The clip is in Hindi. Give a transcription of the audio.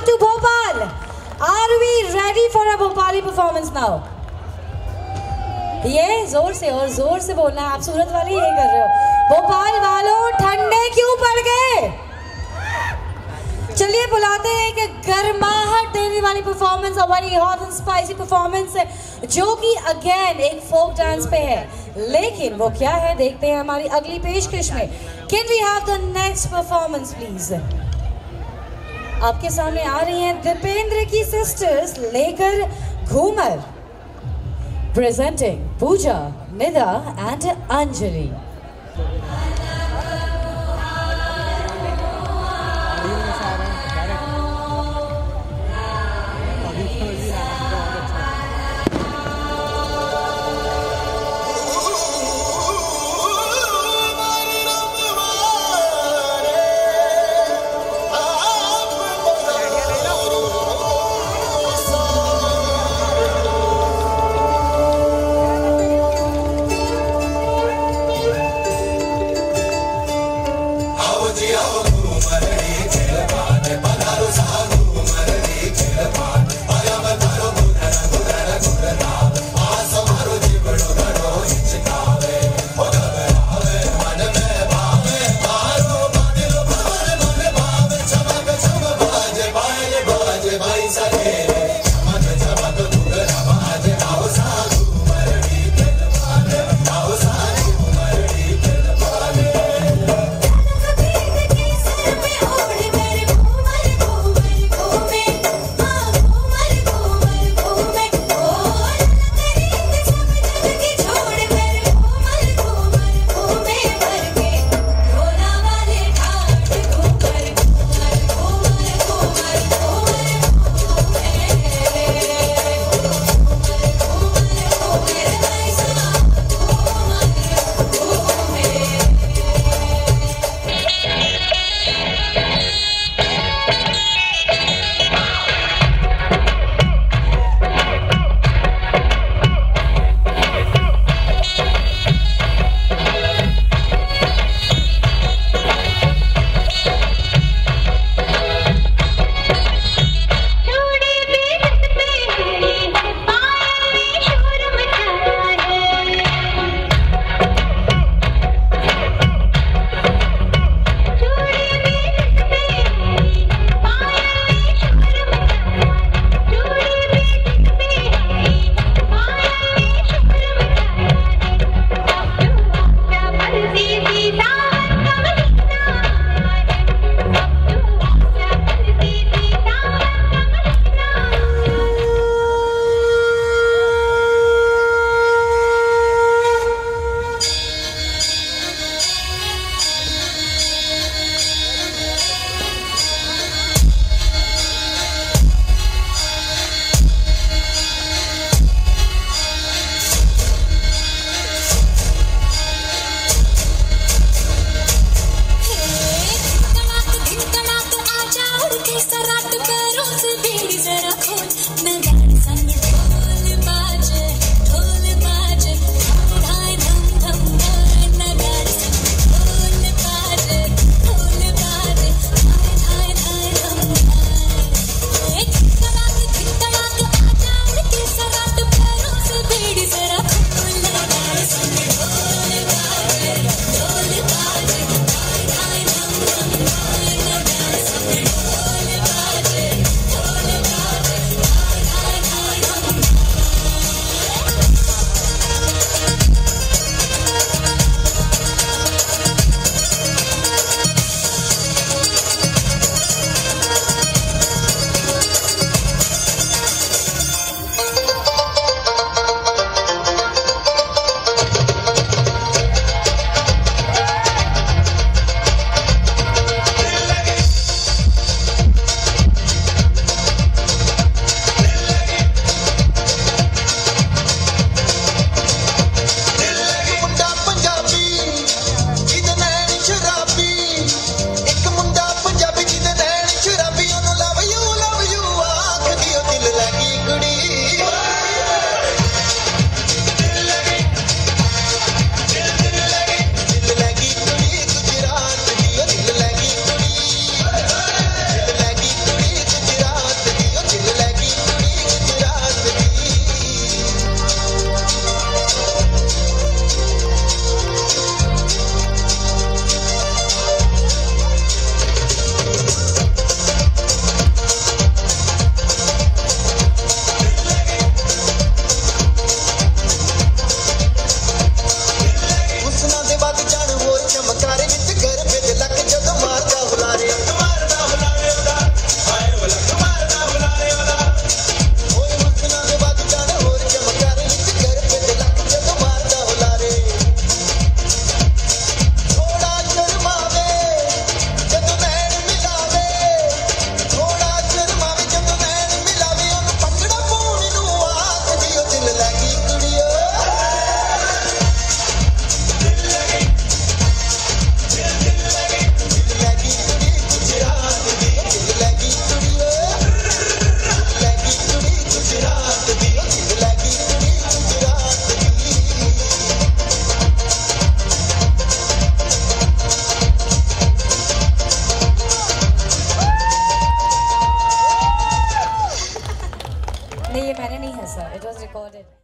to Bhopal. Are we ready for a Bhopali performance now? ये जोर से और जोर से बोलना है। आप सूरत वाले ये कर रहे हो। भोपाल वालों ठंडे क्यों पड़ गए? चलिए बुलाते हैं कि गर्माहट देने वाली परफॉर्मेंस, हमारी हॉट एंड स्पाइसी परफॉर्मेंस है जो कि अगेन एक फोक डांस पे है, लेकिन वो क्या है देखते हैं हमारी अगली पेशकश में। Can we have the next performance please? आपके सामने आ रही हैं दीपेंद्र की सिस्टर्स लेकर घूमर, प्रेजेंटिंग पूजा, निदा एंड अंजलि। नहीं, ये मैंने नहीं हंसा, इट वॉज रिकॉर्डेड।